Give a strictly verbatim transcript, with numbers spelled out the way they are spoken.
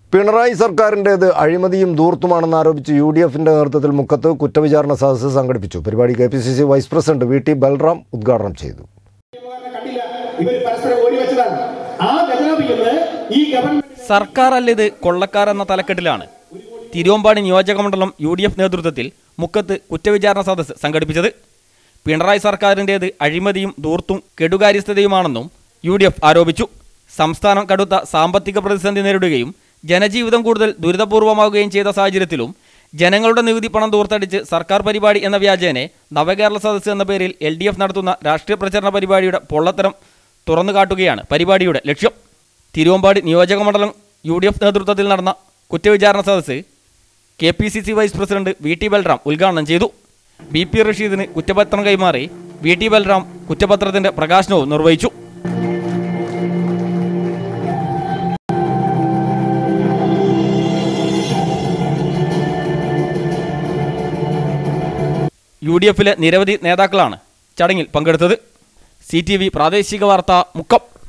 പിണറായി സർക്കാരിൻ്റേത് അഴിമതിയും ധൂർത്തുമാണെന്ന് ആരോപിച്ച് യു ഡി എഫിന്റെ നേതൃത്വത്തിൽ മുക്കത്ത് കുറ്റവിചാരണ സദസ്സ് സംഘടിപ്പിച്ചു. പരിപാടി K P C C vice president V T Balram ഉദ്ഘാടനം ചെയ്തു. സർക്കാർ അല്ലിത് കൊള്ളക്കാരെന്ന തലക്കെട്ടിലാണ് തിരുവമ്പാടി നിയോജകമണ്ഡലം യു ഡി എഫ് നേതൃത്വത്തിൽ മുക്കത്ത് കുറ്റവിചാരണ സദസ്സ് സംഘടിപ്പിച്ചത്. പിണറായി സർക്കാരിൻ്റേത് അഴിമതിയും ധൂർത്തും കെടുകാര്യസ്ഥതയുമാണെന്നും യു ഡി എഫ് ആരോപിച്ചു. സംസ്ഥാനം കടുത്ത സാമ്പത്തിക പ്രതിസന്ധി നേരിടുകയും ജനജീവിതം കൂടുതൽ ദുരിതപൂർവമാവുകയും ചെയ്ത സാഹചര്യത്തിലും ജനങ്ങളുടെ നികുതി പണം ദൂർത്തടിച്ച് സർക്കാർ പരിപാടി എന്ന വ്യാജേനെ നവകേരള സദസ്സ് എന്ന പേരിൽ എൽ ഡി എഫ് നടത്തുന്ന രാഷ്ട്രീയ പ്രചരണ പരിപാടിയുടെ പൊള്ളത്തരം തുറന്നു കാട്ടുകയാണ് പരിപാടിയുടെ ലക്ഷ്യം. തിരുവമ്പാടി നിയോജകമണ്ഡലം യു ഡി എഫ് നേതൃത്വത്തിൽ നടന്ന കുറ്റവിചാരണ സദസ്സ് K P C C vice president V T Balram ഉദ്ഘാടനം ചെയ്തു. ബി പി റഷീദിന് കുറ്റപത്രം കൈമാറി വി ടി ബൽറാം കുറ്റപത്രത്തിന്റെ പ്രകാശനവും നിർവഹിച്ചു. യു ഡി എഫിലെ നിരവധി നേതാക്കളാണ് ചടങ്ങിൽ പങ്കെടുത്തത്. സി ടി വി പ്രാദേശിക വാർത്ത മുക്കം.